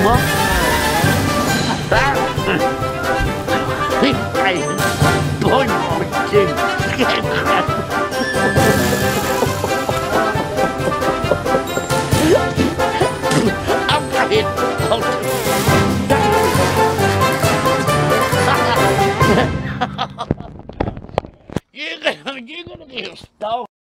ะไอ้โดนจริง